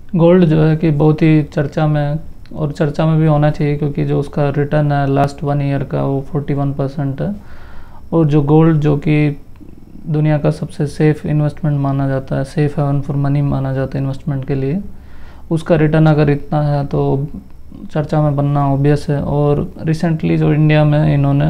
Gold जो है कि बहुत ही चर्चा में है, और चर्चा में भी होना चाहिए क्योंकि जो उसका रिटर्न है लास्ट 1 ईयर का वो 41% है। और जो गोल्ड जो कि दुनिया का सबसे सेफ इन्वेस्टमेंट माना जाता है, सेफ हेवन फॉर मनी माना जाता है इन्वेस्टमेंट के लिए, उसका रिटर्न अगर इतना है तो चर्चा में बनना ऑब्वियस है। और रिसेंटली जो इंडिया में इन्होंने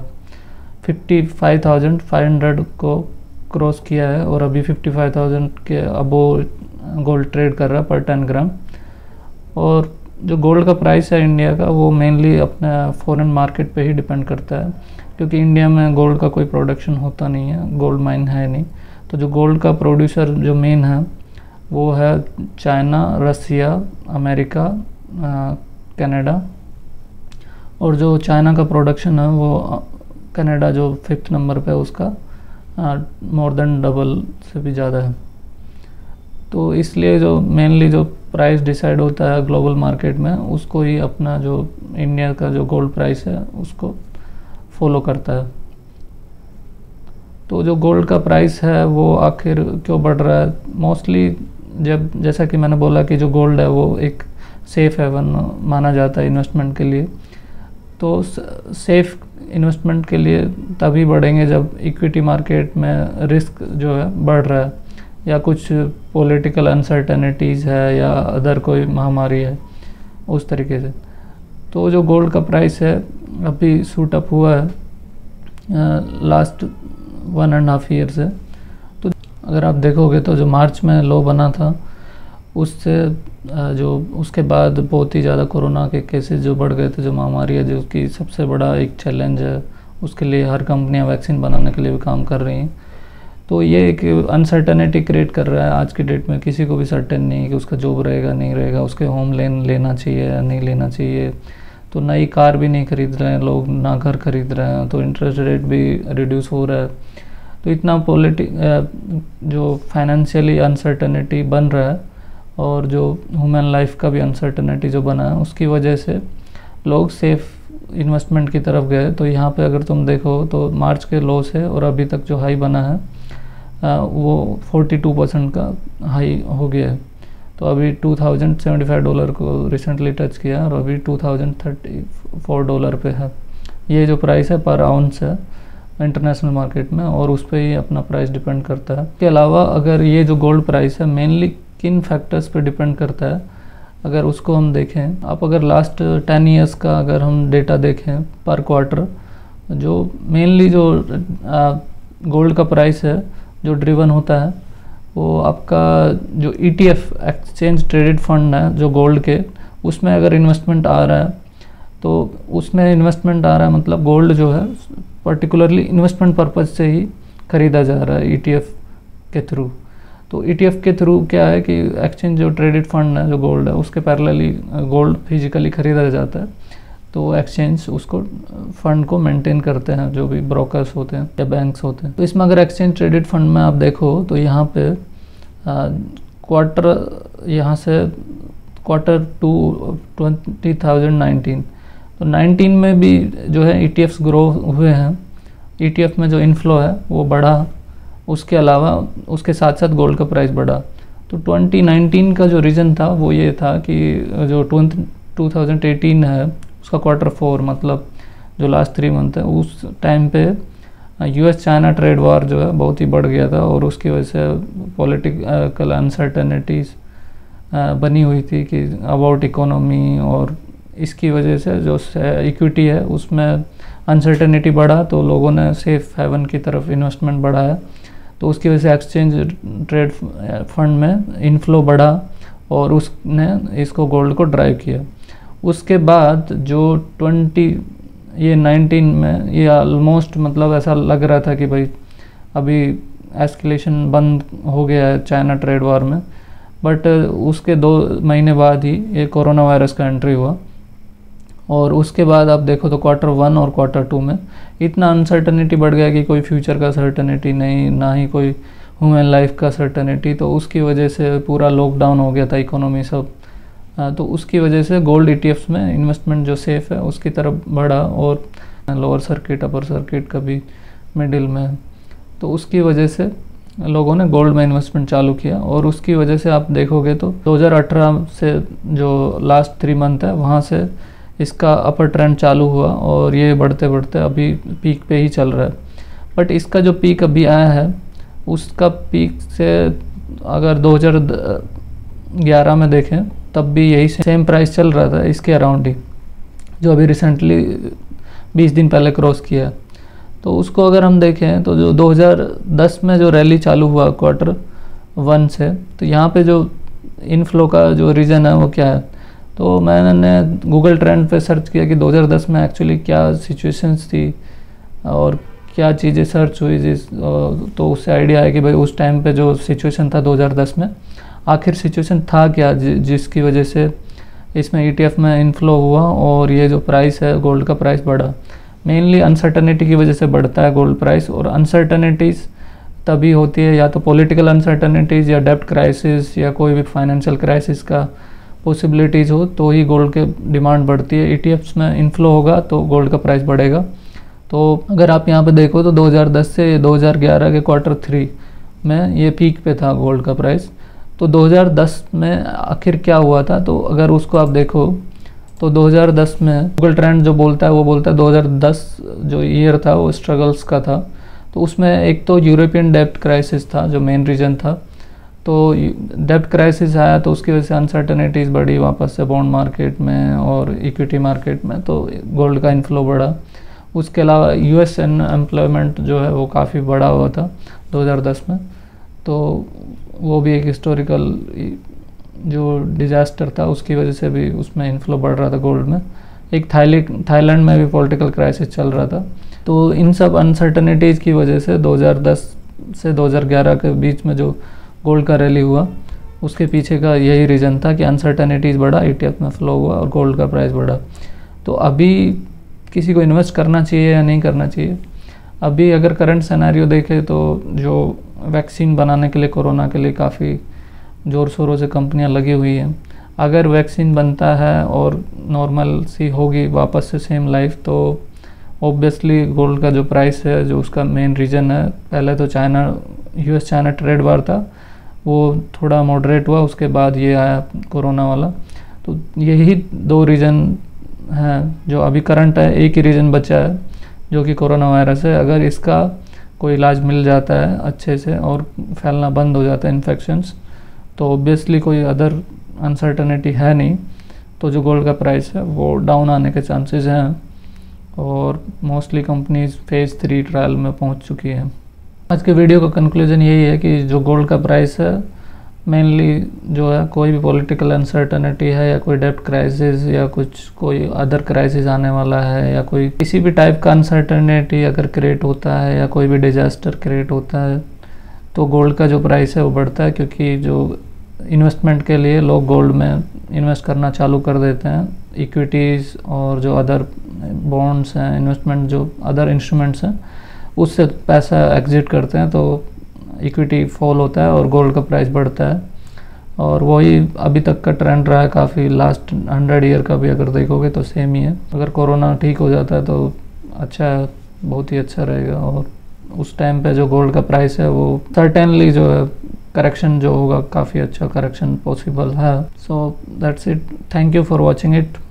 55,500 को क्रॉस किया है और अभी 55,000 के अबो गोल्ड ट्रेड कर रहा है पर 10 ग्राम। और जो गोल्ड का प्राइस है इंडिया का वो मेनली अपने फॉरेन मार्केट पे ही डिपेंड करता है, क्योंकि इंडिया में गोल्ड का कोई प्रोडक्शन होता नहीं है, गोल्ड माइन है नहीं। तो जो गोल्ड का प्रोड्यूसर जो मेन है वो है चाइना, रसिया, अमेरिका, कनाडा। और जो चाइना का प्रोडक्शन है वो कनाडा जो 5th नंबर पे है उसका मोर देन डबल से भी ज़्यादा है। तो इसलिए जो मेनली जो प्राइस डिसाइड होता है ग्लोबल मार्केट में उसको ही अपना जो इंडिया का जो गोल्ड प्राइस है उसको फॉलो करता है। तो जो गोल्ड का प्राइस है वो आखिर क्यों बढ़ रहा है, मोस्टली जब जैसा कि मैंने बोला कि जो गोल्ड है वो एक सेफ़ हेवन माना जाता है इन्वेस्टमेंट के लिए। तो सेफ़ इन्वेस्टमेंट के लिए तभी बढ़ेंगे जब इक्विटी मार्केट में रिस्क जो है बढ़ रहा है, या कुछ पॉलिटिकल अनसर्टेनिटीज़ है, या अदर कोई महामारी है उस तरीके से। तो जो गोल्ड का प्राइस है अभी सूट अप हुआ है लास्ट 1.5 ईयर से। तो अगर आप देखोगे तो जो मार्च में लो बना था उससे जो उसके बाद बहुत ही ज़्यादा कोरोना के केसेस जो बढ़ गए थे, जो महामारी है जो कि सबसे बड़ा एक चैलेंज है, उसके लिए हर कंपनियां वैक्सीन बनाने के लिए भी काम कर रही हैं। तो ये एक अनसर्टेनिटी क्रिएट कर रहा है। आज की डेट में किसी को भी सर्टेन नहीं है कि उसका जॉब रहेगा नहीं रहेगा, उसके होम लोन लेना चाहिए या नहीं लेना चाहिए। तो नई कार भी नहीं खरीद रहे हैं लोग, ना घर खरीद रहे हैं, तो इंटरेस्ट रेट भी रिड्यूस हो रहा है। तो इतना जो फाइनेंशियली अनसर्टेनिटी बन रहा है और जो ह्यूमन लाइफ का भी अनसर्टेनिटी जो बना है उसकी वजह से लोग सेफ इन्वेस्टमेंट की तरफ गए। तो यहाँ पे अगर तुम देखो तो मार्च के लो से और अभी तक जो हाई बना है वो 42% का हाई हो गया है। तो अभी $2,075 को रिसेंटली टच किया और अभी $2,034 पे है। ये जो प्राइस है पर आउंस है इंटरनेशनल मार्केट में, और उस पर ही अपना प्राइस डिपेंड करता है। इसके अलावा अगर ये जो गोल्ड प्राइस है मेनली किन फैक्टर्स पे डिपेंड करता है, अगर उसको हम देखें, आप अगर लास्ट 10 ईयर्स का अगर हम डेटा देखें पर क्वार्टर, जो मेनली जो गोल्ड का प्राइस है जो ड्रिवन होता है वो आपका जो ETF एक्सचेंज ट्रेडेड फंड है जो गोल्ड के, उसमें अगर इन्वेस्टमेंट आ रहा है तो उसमें इन्वेस्टमेंट आ रहा है मतलब गोल्ड जो है पर्टिकुलरली इन्वेस्टमेंट पर्पज़ से ही ख़रीदा जा रहा है ETF के थ्रू। तो ETF के थ्रू क्या है कि एक्सचेंज जो ट्रेडेड फंड है जो गोल्ड है उसके पैरेलली गोल्ड फिजिकली ख़रीदा जाता है। तो एक्सचेंज उसको फंड को मेंटेन करते हैं जो भी ब्रोकर्स होते हैं या बैंक्स होते हैं। तो इसमें अगर एक्सचेंज ट्रेडेड फंड में आप देखो तो यहाँ पे क्वार्टर यहाँ से Q2 2019, तो 19 में भी जो है ETFs ग्रो हुए हैं, ETF में जो इनफ्लो है वो बढ़ा, उसके अलावा उसके साथ साथ गोल्ड का प्राइस बढ़ा। तो 2019 का जो रीज़न था वो ये था कि जो 2018 है उसका Q4 मतलब जो लास्ट 3 मंथ है उस टाइम पे US चाइना ट्रेड वार जो है बहुत ही बढ़ गया था, और उसकी वजह से पॉलिटिकल अनसर्टेनिटीज़ बनी हुई थी कि अबाउट इकोनॉमी, और इसकी वजह से जो इक्विटी है उसमें अनसर्टेनिटी बढ़ा तो लोगों ने सेफ हेवन की तरफ इन्वेस्टमेंट बढ़ाया। तो उसकी वजह से एक्सचेंज ट्रेड फंड में इनफ्लो बढ़ा और उसने इसको गोल्ड को ड्राइव किया। उसके बाद जो 19 में ये ऑलमोस्ट मतलब ऐसा लग रहा था कि भाई अभी एस्केलेशन बंद हो गया है चाइना ट्रेड वार में, बट उसके 2 महीने बाद ही ये कोरोना वायरस का एंट्री हुआ, और उसके बाद आप देखो तो Q1 और Q2 में इतना अनसर्टेनिटी बढ़ गया कि कोई फ्यूचर का सर्टेनिटी नहीं, ना ही कोई ह्यूमन लाइफ का सर्टेनिटी। तो उसकी वजह से पूरा लॉकडाउन हो गया था इकोनॉमी सब। तो उसकी वजह से गोल्ड ETFs में इन्वेस्टमेंट जो सेफ़ है उसकी तरफ बढ़ा, और लोअर सर्किट अपर सर्किट का भी मिडिल में। तो उसकी वजह से लोगों ने गोल्ड में इन्वेस्टमेंट चालू किया, और उसकी वजह से आप देखोगे तो 2018 से जो लास्ट 3 मंथ है वहाँ से इसका अपर ट्रेंड चालू हुआ, और ये बढ़ते बढ़ते अभी पीक पे ही चल रहा है। बट इसका जो पीक अभी आया है उसका पीक से अगर 2011 में देखें तब भी यही सेम प्राइस चल रहा था, इसके अराउंड ही, जो अभी रिसेंटली 20 दिन पहले क्रॉस किया। तो उसको अगर हम देखें तो जो 2010 में जो रैली चालू हुआ Q1 से, तो यहाँ पे जो इनफ्लो का जो रीज़न है वो क्या है, तो मैंने गूगल ट्रेंड पे सर्च किया कि 2010 में एक्चुअली क्या सिचुएशंस थी और क्या चीज़ें सर्च हुई तो उससे आइडिया है कि भाई उस टाइम पे जो सिचुएशन था 2010 में, आखिर सिचुएशन था क्या जिसकी वजह से इसमें ETF में इनफ्लो हुआ और ये जो प्राइस है गोल्ड का प्राइस बढ़ा। मेनली अनसर्टनिटी की वजह से बढ़ता है गोल्ड प्राइस, और अनसर्टनिटीज़ तभी होती है या तो पॉलिटिकल अनसर्टनिटीज़ या डेब्ट क्राइसिस या कोई भी फाइनेंशियल क्राइसिस का पॉसिबिलिटीज़ हो तो ही गोल्ड के डिमांड बढ़ती है। ETFs में इनफ्लो होगा तो गोल्ड का प्राइस बढ़ेगा। तो अगर आप यहाँ पे देखो तो 2010 से 2011 के Q3 में ये पीक पे था गोल्ड का प्राइस। तो 2010 में आखिर क्या हुआ था, तो अगर उसको आप देखो तो 2010 में गूगल ट्रेंड जो बोलता है वो बोलता है 2010 जो ईयर था वो स्ट्रगल्स का था। तो उसमें एक तो यूरोपियन डेब्ट क्राइसिस था जो मेन रीजन था। तो डेब्ट क्राइसिस आया तो उसकी वजह से अनसर्टनिटीज़ बढ़ी वापस से बॉन्ड मार्केट में और इक्विटी मार्केट में, तो गोल्ड का इनफ्लो बढ़ा। उसके अलावा US एम्प्लॉयमेंट जो है वो काफ़ी बड़ा हुआ था 2010 में, तो वो भी एक हिस्टोरिकल जो डिज़ास्टर था उसकी वजह से भी उसमें इनफ्लो बढ़ रहा था गोल्ड में। एक थाईलैंड में भी पॉलिटिकल क्राइसिस चल रहा था। तो इन सब अनसर्टनिटीज़ की वजह से 2010 से 2011 के बीच में जो गोल्ड का रैली हुआ उसके पीछे का यही रीज़न था कि अनसर्टनिटीज़ बढ़ा, ETF में फ्लो हुआ और गोल्ड का प्राइस बढ़ा। तो अभी किसी को इन्वेस्ट करना चाहिए या नहीं करना चाहिए? अभी अगर करंट सिनेरियो देखें तो जो वैक्सीन बनाने के लिए कोरोना के लिए काफ़ी ज़ोर शोरों से कंपनियां लगी हुई हैं, अगर वैक्सीन बनता है और नॉर्मल सी होगी वापस से सेम लाइफ, तो ऑब्वियसली गोल्ड का जो प्राइस है जो उसका मेन रीज़न है, पहले तो US चाइना ट्रेड वार था वो थोड़ा मॉडरेट हुआ, उसके बाद ये आया कोरोना वाला। तो यही 2 रीज़न हैं जो अभी करंट है। एक ही रीज़न बचा है जो कि कोरोना वायरस है। अगर इसका कोई इलाज मिल जाता है अच्छे से और फैलना बंद हो जाता है इन्फेक्शंस, तो ऑब्वियसली कोई अदर अनसर्टनिटी है नहीं, तो जो गोल्ड का प्राइस है वो डाउन आने के चांसेस हैं और मोस्टली कंपनीज फेज़ 3 ट्रायल में पहुंच चुकी हैं। आज के वीडियो का कंक्लूजन यही है कि जो गोल्ड का प्राइस है मेनली जो है कोई भी पॉलिटिकल अनसर्टनिटी है या कोई डेब्ट क्राइसिस या कोई अदर क्राइसिस आने वाला है या कोई किसी भी टाइप का अनसर्टनिटी अगर क्रिएट होता है या कोई भी डिजास्टर क्रिएट होता है तो गोल्ड का जो प्राइस है वो बढ़ता है, क्योंकि जो इन्वेस्टमेंट के लिए लोग गोल्ड में इन्वेस्ट करना चालू कर देते हैं। इक्विटीज़ और जो अदर बॉन्ड्स हैं, इन्वेस्टमेंट जो अदर इंस्ट्रूमेंट्स हैं उससे पैसा एग्जिट करते हैं, तो इक्विटी फॉल होता है और गोल्ड का प्राइस बढ़ता है। और वही अभी तक का ट्रेंड रहा है काफ़ी, लास्ट 100 ईयर का भी अगर देखोगे तो सेम ही है। अगर कोरोना ठीक हो जाता है तो अच्छा है, बहुत ही अच्छा रहेगा, और उस टाइम पे जो गोल्ड का प्राइस है वो सर्टेनली जो है करेक्शन जो होगा काफ़ी अच्छा करेक्शन पॉसिबल है। So that's it, thank you for watching it.